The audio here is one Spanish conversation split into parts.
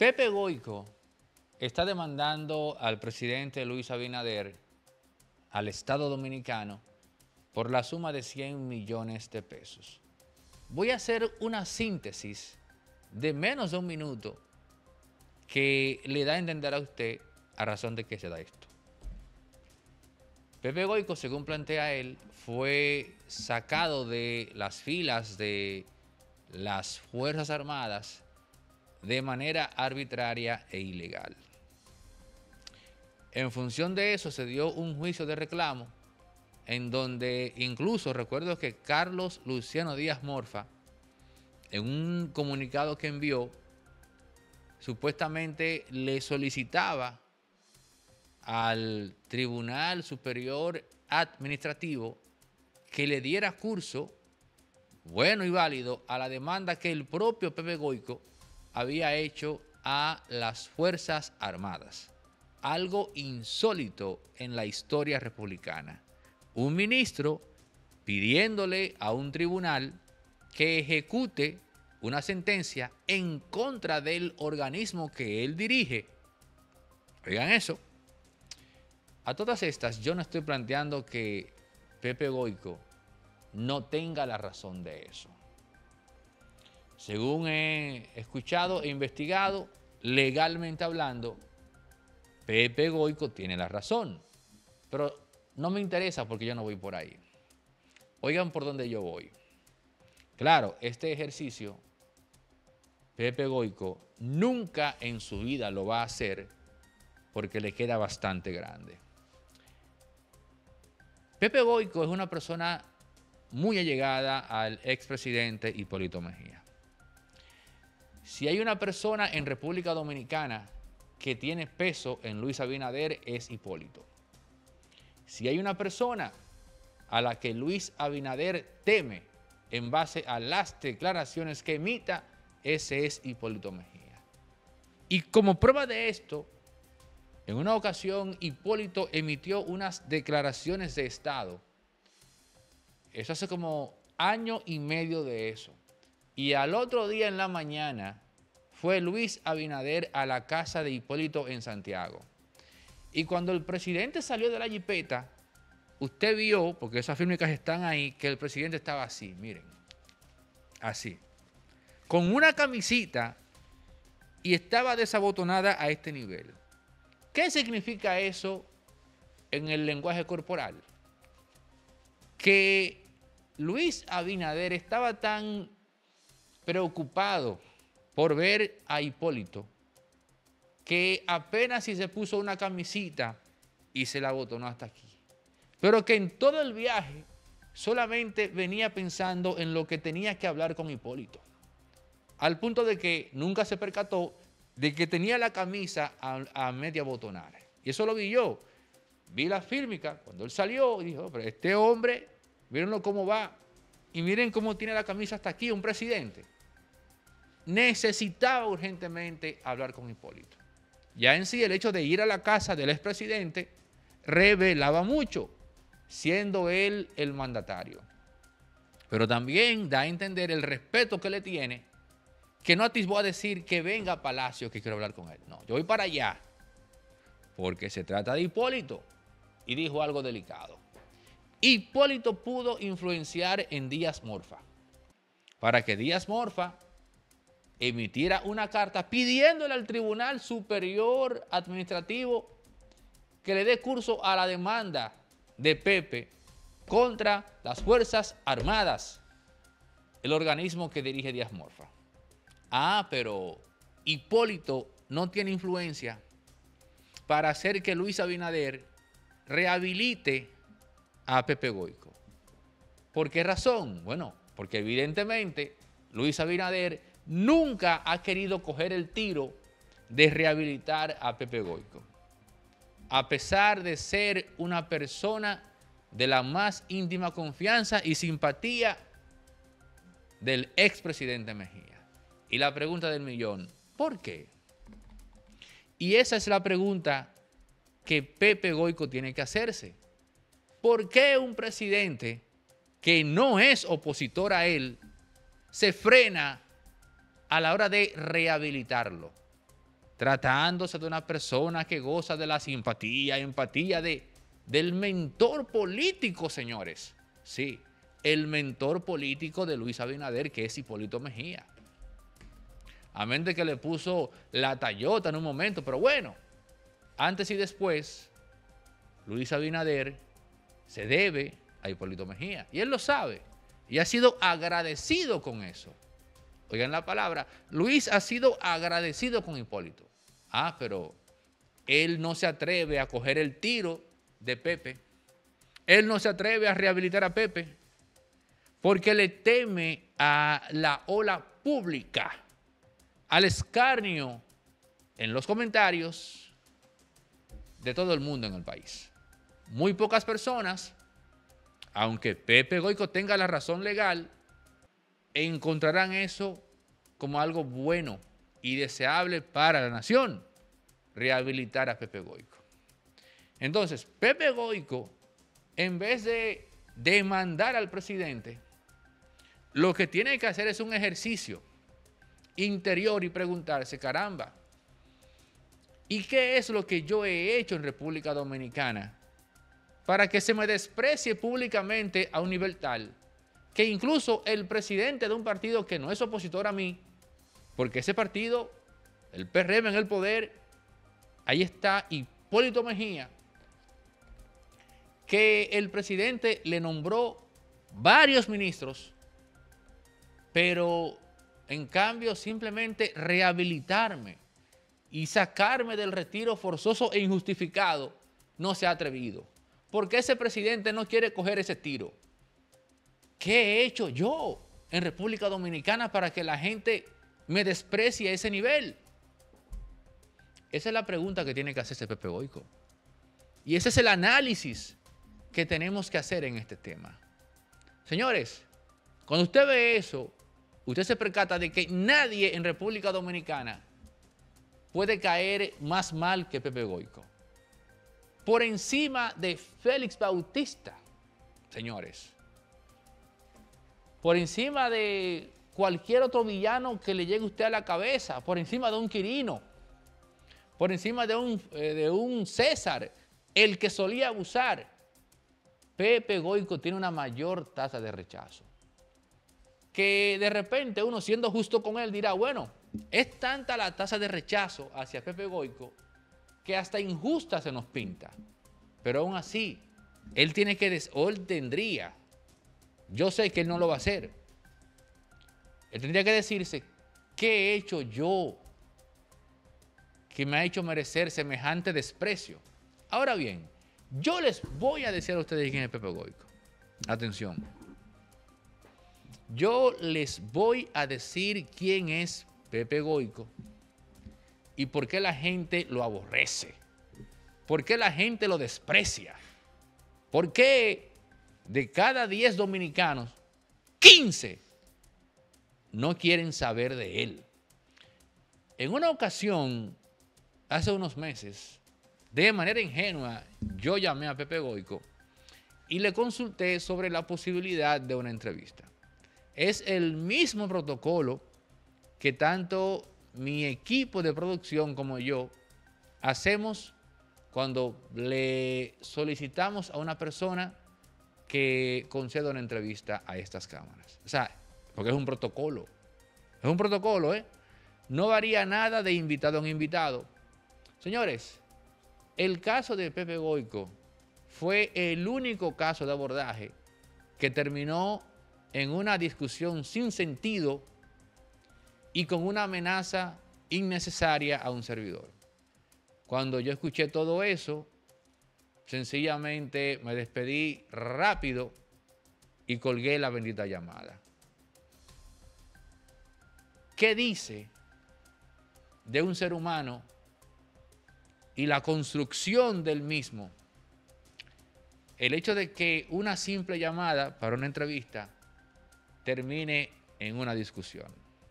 Pepe Goico está demandando al presidente Luis Abinader, al Estado Dominicano, por la suma de 100 millones de pesos. Voy a hacer una síntesis de menos de un minuto que le da a entender a usted a razón de qué se da esto. Pepe Goico, según plantea él, fue sacado de las filas de las Fuerzas Armadas de manera arbitraria e ilegal. En función de eso se dio un juicio de reclamo en donde incluso recuerdo que Carlos Luciano Díaz Morfa, en un comunicado que envió, supuestamente le solicitaba al Tribunal Superior Administrativo que le diera curso bueno y válido a la demanda que el propio Pepe Goico había hecho a las Fuerzas Armadas. Algo insólito en la historia republicana. Un ministro pidiéndole a un tribunal que ejecute una sentencia en contra del organismo que él dirige. Oigan eso. A todas estas, yo no estoy planteando que Pepe Goico no tenga la razón de eso. Según he escuchado e investigado, legalmente hablando, Pepe Goico tiene la razón. Pero no me interesa porque yo no voy por ahí. Oigan por dónde yo voy. Claro, este ejercicio, Pepe Goico nunca en su vida lo va a hacer porque le queda bastante grande. Pepe Goico es una persona muy allegada al expresidente Hipólito Mejía. Si hay una persona en República Dominicana que tiene peso en Luis Abinader, es Hipólito. Si hay una persona a la que Luis Abinader teme en base a las declaraciones que emita, ese es Hipólito Mejía. Y como prueba de esto, en una ocasión Hipólito emitió unas declaraciones de Estado. Eso hace como año y medio de eso. Y al otro día en la mañana fue Luis Abinader a la casa de Hipólito en Santiago. Y cuando el presidente salió de la jipeta, usted vio, porque esas fílmicas están ahí, que el presidente estaba así, miren, así, con una camisita y estaba desabotonada a este nivel. ¿Qué significa eso en el lenguaje corporal? Que Luis Abinader estaba tan preocupado por ver a Hipólito que apenas si se puso una camisita y se la abotonó hasta aquí. Pero que en todo el viaje solamente venía pensando en lo que tenía que hablar con Hipólito. Al punto de que nunca se percató de que tenía la camisa a media abotonar. Y eso lo vi yo. Vi la fílmica cuando él salió y dijo, pero este hombre, mírenlo cómo va. Y miren cómo tiene la camisa hasta aquí, un presidente. Necesitaba urgentemente hablar con Hipólito. Ya en sí el hecho de ir a la casa del expresidente revelaba mucho, siendo él el mandatario. Pero también da a entender el respeto que le tiene, que no atisbó a decir que venga a Palacio que quiero hablar con él. No, yo voy para allá porque se trata de Hipólito. Y dijo algo delicado. Hipólito pudo influenciar en Díaz Morfa para que Díaz Morfa emitiera una carta pidiéndole al Tribunal Superior Administrativo que le dé curso a la demanda de Pepe contra las Fuerzas Armadas, el organismo que dirige Díaz Morfa. Ah, pero Hipólito no tiene influencia para hacer que Luis Abinader rehabilite a Pepe Goico. ¿Por qué razón? Bueno, porque evidentemente Luis Abinader nunca ha querido coger el tiro de rehabilitar a Pepe Goico. A pesar de ser una persona de la más íntima confianza y simpatía del expresidente Mejía. Y la pregunta del millón, ¿por qué? Y esa es la pregunta que Pepe Goico tiene que hacerse. ¿Por qué un presidente que no es opositor a él se frena a la hora de rehabilitarlo? tratándose de una persona que goza de la simpatía, empatía del mentor político, señores. Sí, el mentor político de Luis Abinader, que es Hipólito Mejía. Amén de que le puso la tallota en un momento, pero bueno, antes y después, Luis Abinader se debe a Hipólito Mejía. Y él lo sabe. Y ha sido agradecido con eso. Oigan la palabra, Luis ha sido agradecido con Hipólito. Ah, pero él no se atreve a coger el tiro de Pepe. Él no se atreve a rehabilitar a Pepe porque le teme a la ola pública, al escarnio en los comentarios de todo el mundo en el país. Muy pocas personas, aunque Pepe Goico tenga la razón legal, encontrarán eso como algo bueno y deseable para la nación, rehabilitar a Pepe Goico. Entonces, Pepe Goico, en vez de demandar al presidente, lo que tiene que hacer es un ejercicio interior y preguntarse, caramba, ¿y qué es lo que yo he hecho en República Dominicana para que se me desprecie públicamente a un nivel tal que incluso el presidente de un partido que no es opositor a mí, porque ese partido, el PRM en el poder, ahí está Hipólito Mejía, que el presidente le nombró varios ministros, pero en cambio simplemente rehabilitarme y sacarme del retiro forzoso e injustificado no se ha atrevido. Porque ese presidente no quiere coger ese tiro. ¿Qué he hecho yo en República Dominicana para que la gente me desprecie a ese nivel? Esa es la pregunta que tiene que hacerse Pepe Goico. Y ese es el análisis que tenemos que hacer en este tema. Señores, cuando usted ve eso, usted se percata de que nadie en República Dominicana puede caer más mal que Pepe Goico. Por encima de Félix Bautista, señores. Por encima de cualquier otro villano que le llegue a usted a la cabeza, por encima de un Quirino, por encima de un César, el que solía abusar. Pepe Goico tiene una mayor tasa de rechazo. Que de repente uno, siendo justo con él, dirá, bueno, es tanta la tasa de rechazo hacia Pepe Goico que hasta injusta se nos pinta. Pero aún así, él tiene que, o él tendría, yo sé que él no lo va a hacer, él tendría que decirse, ¿qué he hecho yo que me ha hecho merecer semejante desprecio? Ahora bien, yo les voy a decir a ustedes quién es Pepe Goico. Atención. Yo les voy a decir quién es Pepe Goico y por qué la gente lo aborrece, por qué la gente lo desprecia, por qué de cada 10 dominicanos, 15 no quieren saber de él. En una ocasión, hace unos meses, de manera ingenua, yo llamé a Pepe Goico y le consulté sobre la posibilidad de una entrevista. Es el mismo protocolo que tanto mi equipo de producción como yo hacemos cuando le solicitamos a una persona que conceda una entrevista a estas cámaras. O sea, porque es un protocolo. Es un protocolo, ¿eh? No varía nada de invitado a invitado. Señores, el caso de Pepe Goico fue el único caso de abordaje que terminó en una discusión sin sentido y con una amenaza innecesaria a un servidor. Cuando yo escuché todo eso, sencillamente me despedí rápido y colgué la bendita llamada. ¿Qué dice de un ser humano y la construcción del mismo el hecho de que una simple llamada para una entrevista termine en una discusión?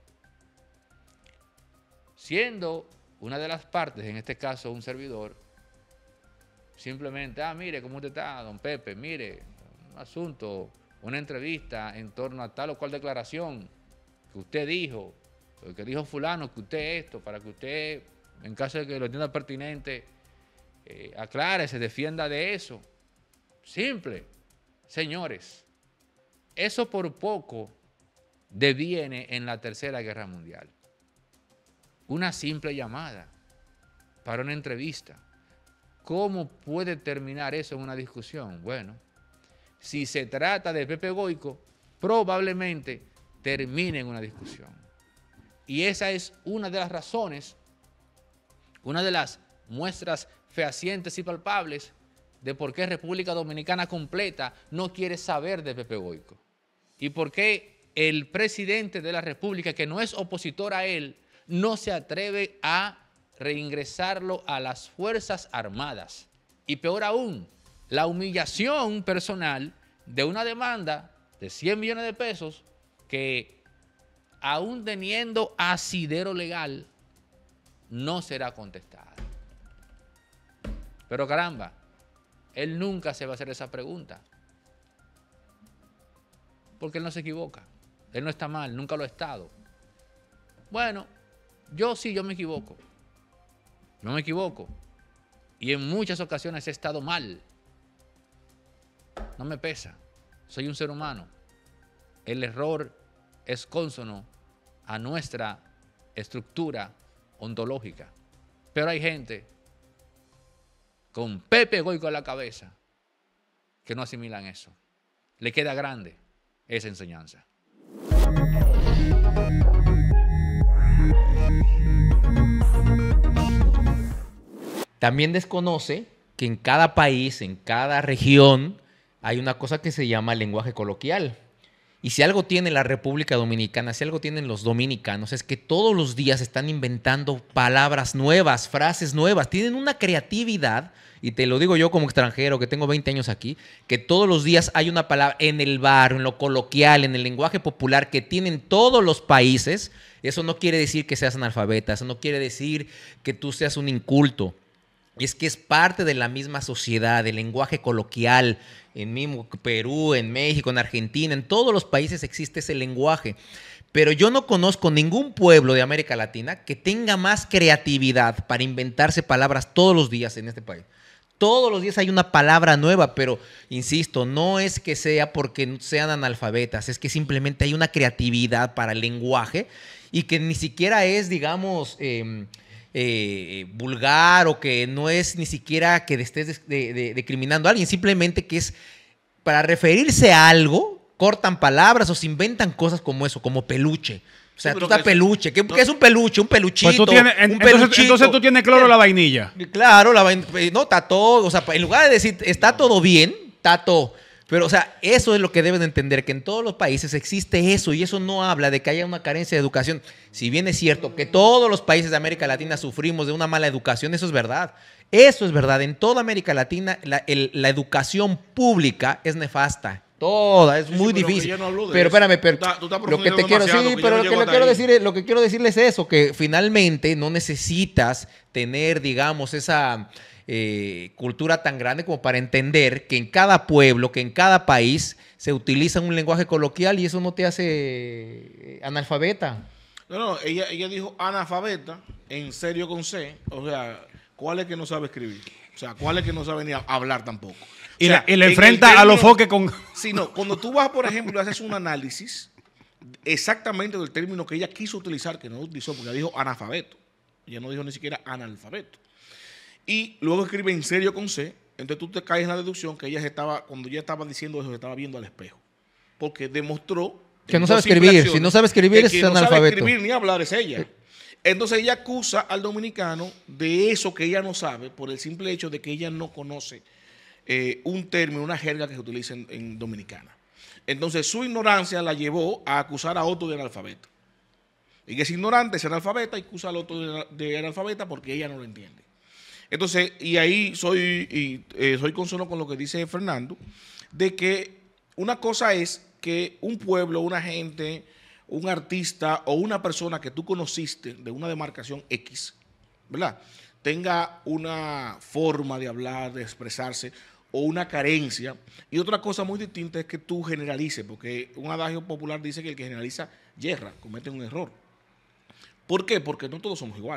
Siendo una de las partes, en este caso un servidor, simplemente, mire, ¿cómo usted está, don Pepe? Mire, un asunto, una entrevista en torno a tal o cual declaración que usted dijo, que dijo fulano, que usted esto, para que usted En caso de que lo entienda pertinente, aclare, se defienda de eso. Simple. Señores, eso por poco deviene en la Tercera Guerra Mundial. Una simple llamada para una entrevista. ¿Cómo puede terminar eso en una discusión? Bueno, si se trata de Pepe Goico, probablemente termine en una discusión. Y esa es una de las razones, una de las muestras fehacientes y palpables de por qué República Dominicana completa no quiere saber de Pepe Goico. Y por qué el presidente de la República, que no es opositor a él, no se atreve a reingresarlo a las Fuerzas Armadas. Y peor aún, la humillación personal de una demanda de 100 millones de pesos que, aún teniendo asidero legal, no será contestada. Pero caramba, él nunca se va a hacer esa pregunta. Porque él no se equivoca. Él no está mal, nunca lo ha estado. Bueno, yo me equivoco. No me equivoco. Y en muchas ocasiones he estado mal. No me pesa. Soy un ser humano. El error es cónsono a nuestra estructura ontológica. Pero hay gente con Pepe Goico en la cabeza que no asimilan eso. Le queda grande esa enseñanza. También desconoce que en cada país, en cada región, hay una cosa que se llama lenguaje coloquial. Y si algo tiene la República Dominicana, si algo tienen los dominicanos, es que todos los días están inventando palabras nuevas, frases nuevas. Tienen una creatividad, y te lo digo yo como extranjero, que tengo 20 años aquí, que todos los días hay una palabra en el barrio, en lo coloquial, en el lenguaje popular que tienen todos los países. Eso no quiere decir que seas analfabeta, eso no quiere decir que tú seas un inculto. Y es que es parte de la misma sociedad, del lenguaje coloquial. En mismo Perú, en México, en Argentina, en todos los países existe ese lenguaje. Pero yo no conozco ningún pueblo de América Latina que tenga más creatividad para inventarse palabras todos los días en este país. Todos los días hay una palabra nueva, pero insisto, no es que sea porque sean analfabetas, es que simplemente hay una creatividad para el lenguaje y que ni siquiera es, digamos, vulgar, o que no es ni siquiera que estés discriminando a alguien, simplemente que es para referirse a algo, cortan palabras o se inventan cosas como eso, como peluche. O sea, sí, tú estás peluche. ¿Qué es un peluche? Un peluchito. Pues entonces tú tienes cloro la vainilla. Claro, no, está todo. O sea, en lugar de decir está todo bien, está todo. Pero, o sea, eso es lo que deben de entender, que en todos los países existe eso, y eso no habla de que haya una carencia de educación. Si bien es cierto que todos los países de América Latina sufrimos de una mala educación, eso es verdad. Eso es verdad. En toda América Latina la educación pública es nefasta. Toda, es muy difícil. Pero espérame, lo que te quiero decir, pero lo que quiero decirles es eso, que finalmente no necesitas tener, digamos, esa cultura tan grande como para entender que en cada pueblo, que en cada país se utiliza un lenguaje coloquial, y eso no te hace analfabeta. No, ella dijo analfabeta, en serio con C. O sea, ¿cuál es que no sabe escribir? O sea, ¿cuál es que no sabe ni hablar tampoco? Y le enfrenta a los foques con... Sí, no, cuando tú vas, por ejemplo, y haces un análisis exactamente del término que ella quiso utilizar, que no utilizó, porque ella dijo analfabeto. Ella no dijo ni siquiera analfabeto. Y luego escribe en serio con C, entonces tú te caes en la deducción que cuando ella estaba diciendo eso, se estaba viendo al espejo. Porque demostró... Que no sabe escribir. Si no sabe escribir, es analfabeto. No sabe escribir ni hablar, es ella. Entonces ella acusa al dominicano de eso que ella no sabe, por el simple hecho de que ella no conoce un término, una jerga que se utiliza en Dominicana. Entonces su ignorancia la llevó a acusar a otro de analfabeto. Y que es ignorante, es analfabeta, y acusa al otro de analfabeta porque ella no lo entiende. Entonces, y ahí soy consono con lo que dice Fernando, de que una cosa es que un pueblo, una gente, un artista o una persona que tú conociste de una demarcación X, ¿verdad?, tenga una forma de hablar, de expresarse, o una carencia. Y otra cosa muy distinta es que tú generalices, porque un adagio popular dice que el que generaliza yerra, comete un error. ¿Por qué? Porque no todos somos iguales.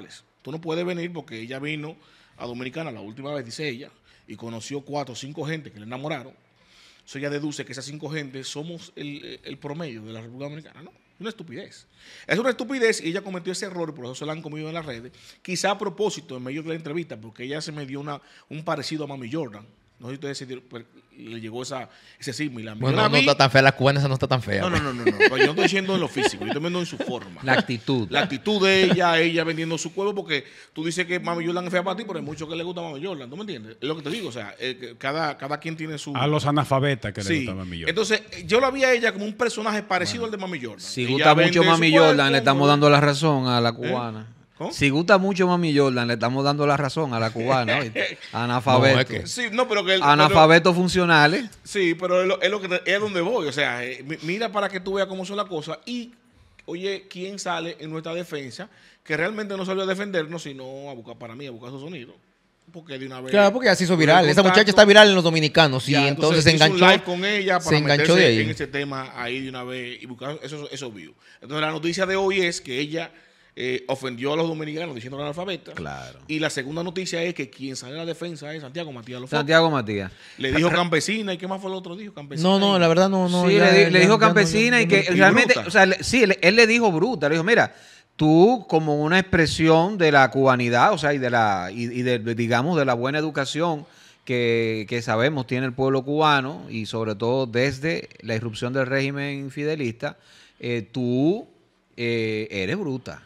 tú no puedes venir porque ella vino a Dominicana la última vez, dice ella, y conoció 4 o 5 gente que le enamoraron. Eso ella deduce que esas 5 gentes somos el promedio de la República Dominicana. No, es una estupidez. Es una estupidez y ella cometió ese error, por eso se la han comido en las redes. Quizá a propósito, en medio de la entrevista, porque ella se me dio un parecido a Mami Jordan. No sé si ustedes se dieron, le llegó ese símil. Bueno, no está tan fea, la cubana esa no está tan fea. No. Pero yo no estoy diciendo en lo físico, yo estoy viendo en su forma. La actitud. La actitud de ella vendiendo su cuerpo, porque tú dices que Mami Jordan es fea para ti, pero hay muchos que le gusta Mami Jordan, ¿tú me entiendes? Es lo que te digo, o sea, cada quien tiene su... A los analfabetas que sí. le gusta Mami Jordan. Entonces, yo la vi a ella como un personaje parecido al de Mami Jordan. Si Ella gusta mucho vende Mami su cuerpo, Jordan, le estamos dando la razón a la cubana. ¿Cómo? Si gusta mucho Mami Jordan, le estamos dando la razón a la cubana. ¿Oíste? Analfabeto. No, es que- Sí, no, pero que... Analfabetos funcionales. Sí, pero es lo que es donde voy. O sea, mira para que tú veas cómo son las cosas. Y, oye, ¿quién sale en nuestra defensa? Que realmente no salió a defendernos, sino a buscar su sonido. Porque de una vez... Claro, porque así hizo tuve viral. Esa contacto. muchacha está viral en los dominicanos. Y Ya, entonces se hizo un enganchó. live con ella para se enganchó meterse de ahí. en ese tema ahí de una vez y buscar esos views. Entonces la noticia de hoy es que ella ofendió a los dominicanos diciendo analfabetas. Claro. Y la segunda noticia es que quien sale a la defensa es Santiago Matías Lofo. Santiago Matías. Le dijo campesina. ¿Y qué más fue el otro? Dijo campesina. No, la verdad no. Sí, ya- le ya- dijo ya campesina y que y realmente, bruta. o sea, él le dijo bruta, le dijo, mira, tú como una expresión de la cubanidad, o sea, y digamos, de la buena educación que sabemos tiene el pueblo cubano y sobre todo desde la irrupción del régimen fidelista, tú eres bruta.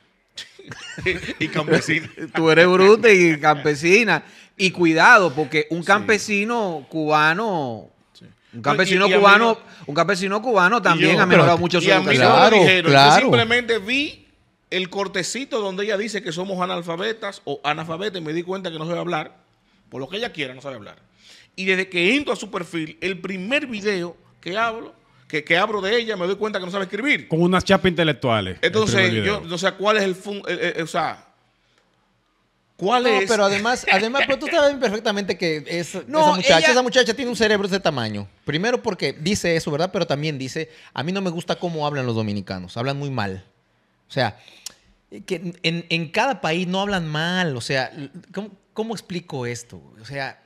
y campesina. Tú eres bruta y campesina. Y cuidado, porque un campesino cubano... Un campesino Y a mí cubano, no- un campesino cubano también yo- ha mejorado pero- mucho su Y a mí educación. no Claro, me dijeron. claro. Yo simplemente vi el cortecito donde ella dice que somos analfabetas o analfabetas y me di cuenta que no sabe hablar. Por lo que ella quiera, no sabe hablar. Y desde que entro a su perfil, el primer video que hablo, que abro de ella, me doy cuenta que no sabe escribir. Con unas chapas intelectuales. el Entonces, primer yo video. no sé cuál es o sea, ¿cuál No, es? pero además, pero tú sabes perfectamente que No, esa muchacha tiene un cerebro de ese tamaño. Primero porque dice eso, ¿verdad? Pero también dice, a mí no me gusta cómo hablan los dominicanos, hablan muy mal. O sea, que en cada país no hablan mal. O sea, ¿cómo explico esto? O sea,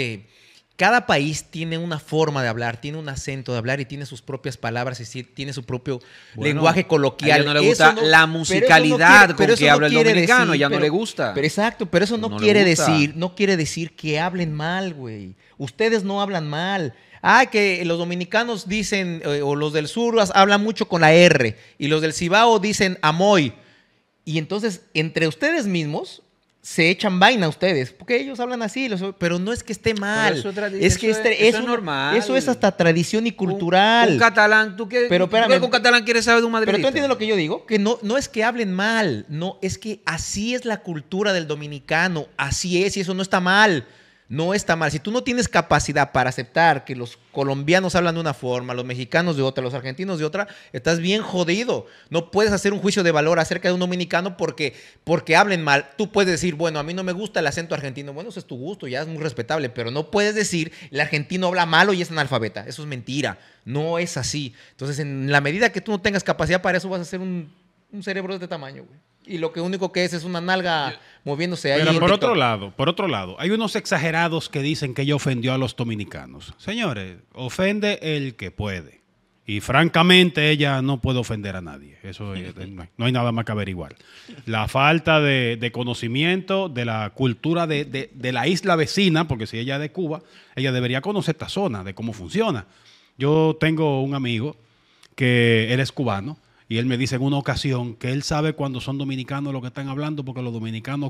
cada país tiene una forma de hablar, tiene un acento de hablar y tiene sus propias palabras, es decir, tiene su propio lenguaje coloquial. A ella no le gusta Eso la pero musicalidad eso no con pero que eso habla el quiere dominicano, decir, ya no pero- le gusta. Pero exacto, pero eso no No le quiere gusta. no quiere decir que hablen mal, güey. Ustedes no hablan mal. Que los dominicanos dicen, o los del sur hablan mucho con la R, y los del Cibao dicen amoy. Y entonces, entre ustedes mismos, se echan vaina a ustedes, porque ellos hablan así, pero no es que esté mal. eso Es que eso es normal. Eso es hasta tradición y cultural. Un catalán, ¿tú qué? Pero ¿tú espérame, qué con catalán quieres saber de un madridista? Pero tú entiendes lo que yo digo, que no es que hablen mal, no, es que así es la cultura del dominicano, así es y eso no está mal. No está mal. Si tú no tienes capacidad para aceptar que los colombianos hablan de una forma, los mexicanos de otra, los argentinos de otra, estás bien jodido. No puedes hacer un juicio de valor acerca de un dominicano porque hablen mal. Tú puedes decir, bueno, a mí no me gusta el acento argentino. Bueno, eso es tu gusto, ya es muy respetable, pero no puedes decir el argentino habla malo y es analfabeta. Eso es mentira. No es así. Entonces, en la medida que tú no tengas capacidad para eso, vas a ser un cerebro de este tamaño, güey. Y lo que único que es una nalga moviéndose ahí. Pero en por TikTok. otro lado, hay unos exagerados que dicen que ella ofendió a los dominicanos. Señores, ofende el que puede. Y francamente ella no puede ofender a nadie. Eso no hay nada más que averiguar. La falta de conocimiento de la cultura de la isla vecina, porque si ella es de Cuba, ella debería conocer esta zona, de cómo funciona. Yo tengo un amigo que él es cubano. Y él me dice en una ocasión que él sabe cuando son dominicanos lo que están hablando porque los dominicanos...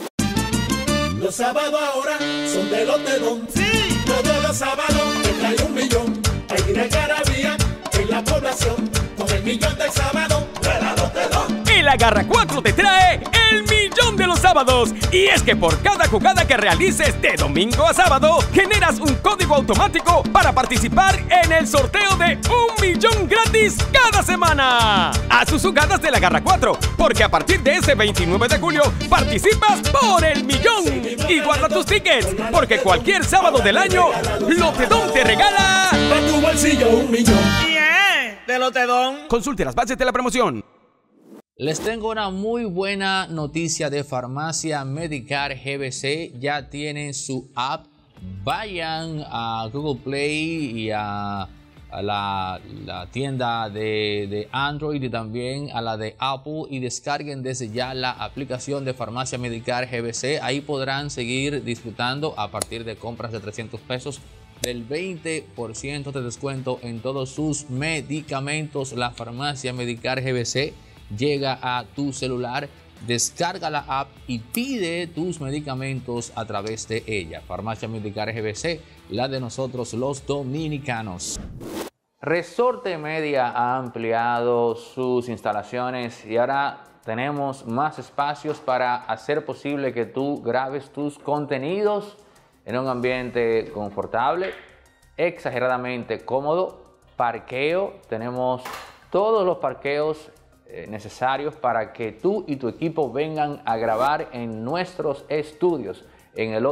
Los sábados ahora son de los Tedón. Sí. Todos los sábados te trae 1 millón. Hay de Carabía en la población. Con el millón del sábado de la los Tedón. El Agarra 4 te trae el millón de los sábados. Y es que por cada jugada que realices de domingo a sábado, generas un código automático para participar en el sorteo de 1 millón gratis cada semana. Haz tus jugadas del Agarra 4, porque a partir de ese 29 de julio participas por el millón. Y guarda tus tickets, porque cualquier sábado del año, Lotedón te regala. Pa' tu bolsillo 1 millón. Consulte las bases de la promoción. Les tengo una muy buena noticia de Farmacia Medicare GBC. Ya tienen su app. Vayan a Google Play y a la tienda de Android y también a la de Apple y descarguen desde ya la aplicación de Farmacia Medicare GBC. Ahí podrán seguir disfrutando a partir de compras de 300 pesos del 20% de descuento en todos sus medicamentos. La Farmacia Medicare GBC llega a tu celular. Descarga la app y pide tus medicamentos a través de ella. Farmacia Medicare GBC, la de nosotros los dominicanos. Resorte Media ha ampliado sus instalaciones y ahora tenemos más espacios para hacer posible que tú grabes tus contenidos en un ambiente confortable, exageradamente cómodo, parqueo. Tenemos todos los parqueos necesarios para que tú y tu equipo vengan a grabar en nuestros estudios. En el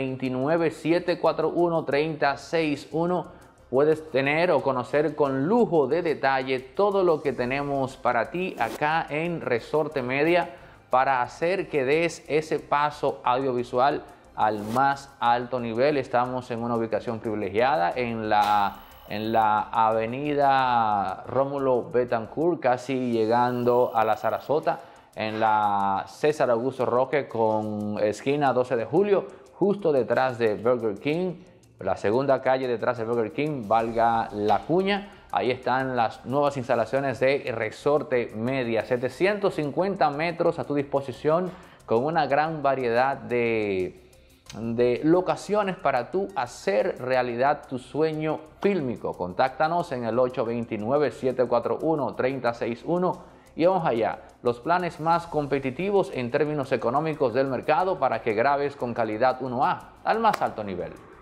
829-741-3061 puedes tener o conocer con lujo de detalle todo lo que tenemos para ti acá en Resorte Media para hacer que des ese paso audiovisual al más alto nivel. Estamos en una ubicación privilegiada en la avenida Rómulo Betancourt, casi llegando a la Sarasota, en la César Augusto Roque con esquina 12 de julio, justo detrás de Burger King, la segunda calle detrás de Burger King, valga la cuña. Ahí están las nuevas instalaciones de Resorte Media, 750 metros a tu disposición con una gran variedad de locaciones para tú hacer realidad tu sueño fílmico. Contáctanos en el 829-741-3061 y vamos allá. Los planes más competitivos en términos económicos del mercado para que grabes con calidad 1A al más alto nivel.